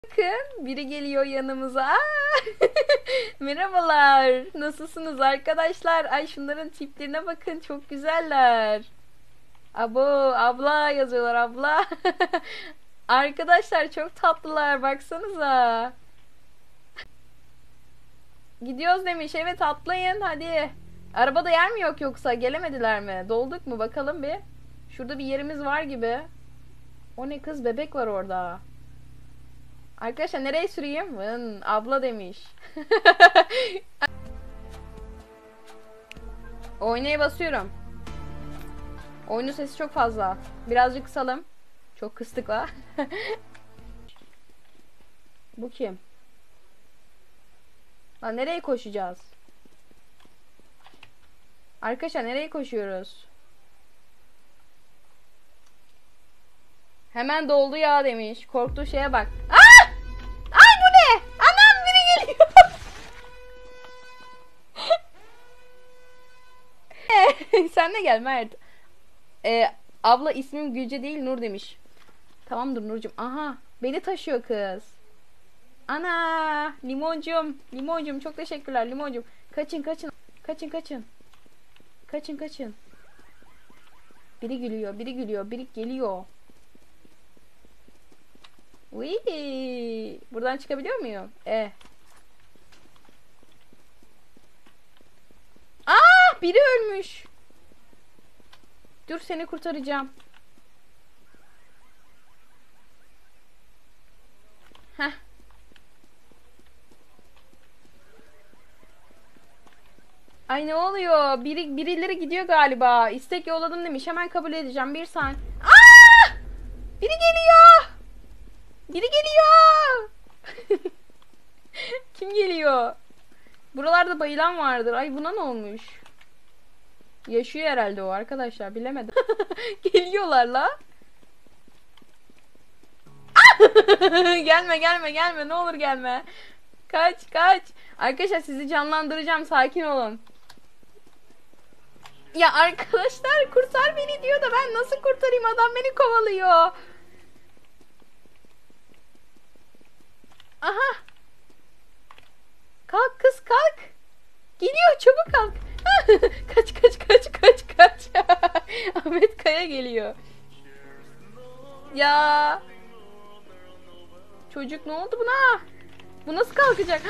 Bakın biri geliyor yanımıza. Merhabalar. Nasılsınız arkadaşlar? Ay şunların tiplerine bakın. Çok güzeller. Abo abla yazıyorlar abla. Arkadaşlar çok tatlılar. Baksanıza. Gidiyoruz demiş. Evet atlayın hadi. Arabada yer mi yok yoksa? Gelemediler mi? Dolduk mu? Bakalım bir. Şurada bir yerimiz var gibi. O ne kız? Bebek var orada. Arkadaşlar nereye süreyim? Abla demiş. Oynaya basıyorum. Oyunun sesi çok fazla. Birazcık kısalım. Çok kıstık la. Bu kim? Lan nereye koşacağız? Arkadaşlar nereye koşuyoruz? Hemen doldu ya demiş. Korktuğu şeye bak. Aa! Ay bu ne? Anam biri geliyor. Sen de gel Mert. Abla ismim Gülce değil Nur demiş. Tamamdır Nurcum. Aha beni taşıyor kız. Ana limoncum. Limoncum çok teşekkürler limoncum. Kaçın kaçın. Kaçın kaçın. Kaçın kaçın. Biri gülüyor biri gülüyor biri geliyor. Uy, buradan çıkabiliyor muyum? Biri ölmüş. Dur seni kurtaracağım. Heh. Ay ne oluyor? Birileri gidiyor galiba. İstek yolladım demiş. Hemen kabul edeceğim. Bir saniye. Aa! Biri geliyor. Biri geliyor. Kim geliyor? Buralarda bayılan vardır. Ay buna ne olmuş? Yaşıyor herhalde o arkadaşlar. Bilemedim. Geliyorlar la. Gelme gelme gelme. Ne olur gelme. Kaç kaç. Arkadaşlar sizi canlandıracağım. Sakin olun. Ya arkadaşlar kurtar beni diyor da ben nasıl kurtarayım? Adam beni kovalıyor. Aha. Kalk kız kalk. Geliyor çabuk kalk. Kaç kaç kaç kaç kaç. Ahmet Kaya geliyor. Ya. Çocuk ne oldu buna? Bu nasıl kalkacak?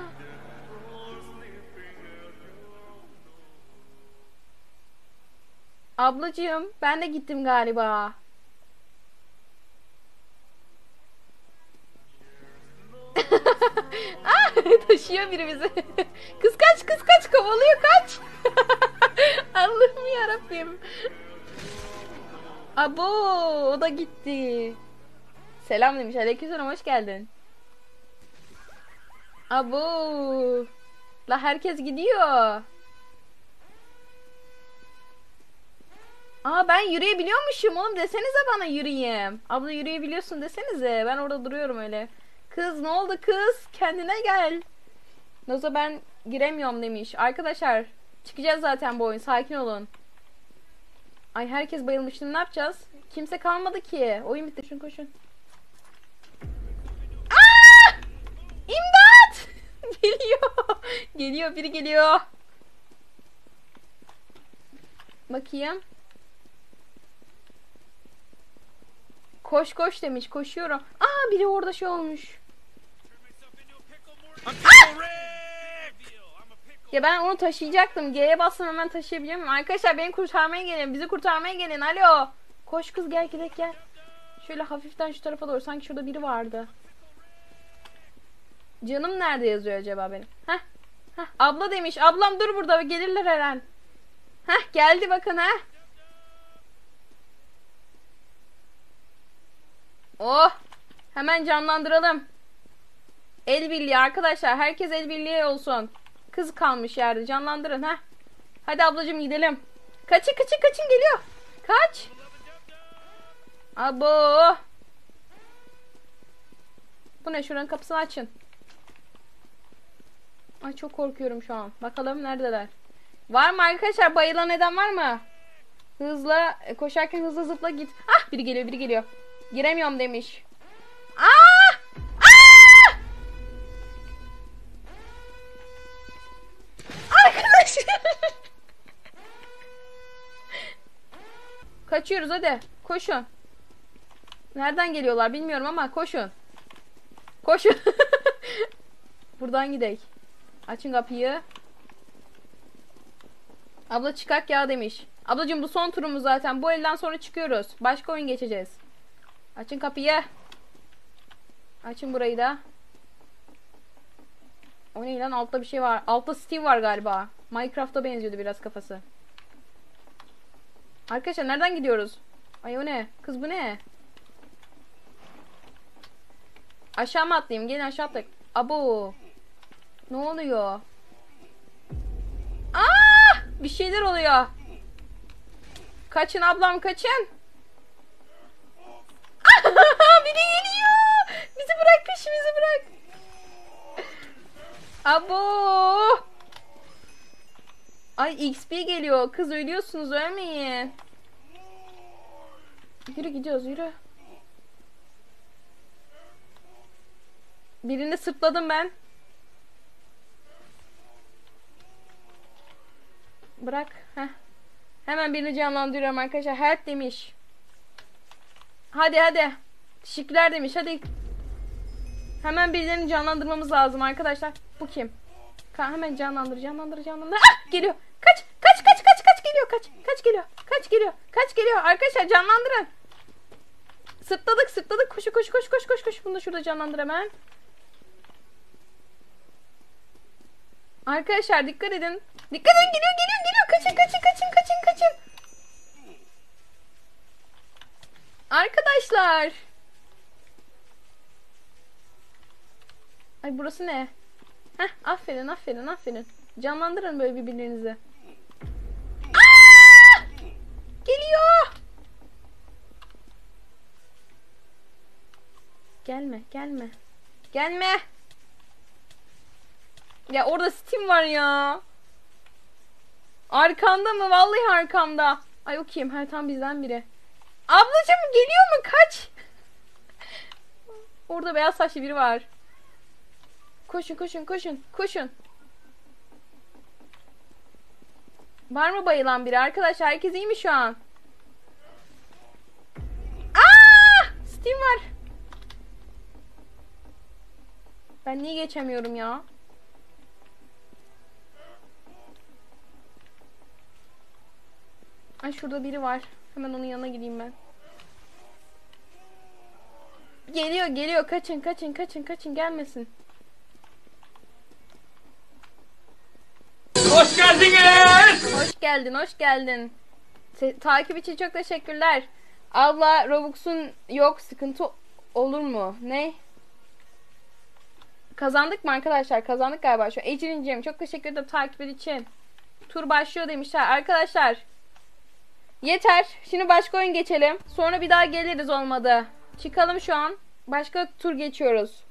Ablacığım ben de gittim galiba. Taşıyor biri bizi. Kız kaç kız kaç kovalıyor kaç. Allah'ım yarabbim. Abo o da gitti. Selam demiş. Aleykümselam hoş geldin. Abo. La herkes gidiyor. Ben yürüyebiliyormuşum oğlum desenize bana yürüyeyim. Abla yürüyebiliyorsun desenize. Ben orada duruyorum öyle. Kız ne oldu kız? Kendine gel. Noza ben giremiyorum demiş. Arkadaşlar çıkacağız zaten bu oyun. Sakin olun. Ay herkes bayılmıştı. Ne yapacağız? Kimse kalmadı ki. Oyun bitti. Koşun koşun. Aa! İmdat! Geliyor. Geliyor biri geliyor. Bakayım. Koş koş demiş. Koşuyorum. Biri orada şey olmuş. Ya ben onu taşıyacaktım. G'ye bastım hemen taşıyabiliyor muyum? Arkadaşlar beni kurtarmaya gelin. Bizi kurtarmaya gelin. Alo. Koş kız gel gidelim gel. Şöyle hafiften şu tarafa doğru. Sanki şurada biri vardı. Canım nerede yazıyor acaba benim? Heh. Heh. Abla demiş. Ablam dur burada. Gelirler her an. Heh geldi bakın ha. Oh. Hemen canlandıralım. El birliği arkadaşlar. Herkes el birliği olsun. Kız kalmış yerde. Canlandırın ha. Hadi ablacığım gidelim. Kaçın kaçın kaçın geliyor. Kaç. Abo. Bu ne? Şuranın kapısını açın. Ay çok korkuyorum şu an. Bakalım neredeler. Var mı arkadaşlar? Bayılan eden var mı? Hızla koşarken hızlı zıpla git. Biri geliyor biri geliyor. Giremiyorum demiş. Aa! kaçıyoruz hadi. Koşun. Nereden geliyorlar bilmiyorum ama koşun. Koşun. Buradan gidelim. Açın kapıyı. Abla çıkak ya demiş. Ablacığım bu son turumuz zaten. Bu elden sonra çıkıyoruz. Başka oyun geçeceğiz. Açın kapıyı. Açın burayı da. O ne lan, altta bir şey var. Altta Steve var galiba. Minecraft'a benziyordu biraz kafası. Arkadaşlar nereden gidiyoruz? Ay o ne? Kız bu ne? Aşağı mı atlayayım? Gelin aşağı atlayalım. Abo. Ne oluyor? Aa! Bir şeyler oluyor. Kaçın ablam kaçın. Biri geliyor. Bizi bırak, peşimizi bırak. Abo. Ay XP geliyor. Kız ölüyorsunuz, ölmeyin. Yürü gidiyoruz yürü. Birini sırtladım ben. Bırak. Heh. Hemen birini canlandırıyorum arkadaşlar. Help demiş. Hadi hadi. Teşekkürler demiş. Hadi. Hemen birilerini canlandırmamız lazım arkadaşlar. Bu kim? Hemen canlandır. Ah! Geliyor. Kaç geliyor. Kaç geliyor. Kaç geliyor. Arkadaşlar canlandırın. Sırtladık. Koş. Bunu da şurada canlandır hemen. Arkadaşlar dikkat edin. Geliyor. Kaçın. Arkadaşlar. Ay burası ne? Heh, aferin. Canlandırın böyle birbirlerinizi. Aa! Geliyor. Gelme. Ya orada Steam var ya. Arkanda mı? Vallahi arkamda. Ay o kim? Her tam bizden biri. Ablacığım geliyor mu? Kaç. Orada beyaz saçlı biri var. Koşun. Var mı bayılan biri? Arkadaşlar herkes iyi mi şu an? Aa! Steam var. Ben niye geçemiyorum ya? Ay şurada biri var. Hemen onun yanına gideyim ben. Geliyor. Kaçın gelmesin. Hoş geldiniz. Hoş geldin. Takip için çok teşekkürler. Abla Robux'un yok, sıkıntı olur mu? Ne? Kazandık mı arkadaşlar? Kazandık galiba şu. Ecrin'cim çok teşekkür ederim takip için. Tur başlıyor demişler. Arkadaşlar yeter. Şimdi başka oyun geçelim. Sonra bir daha geliriz olmadı. Çıkalım şu an. Başka tur geçiyoruz.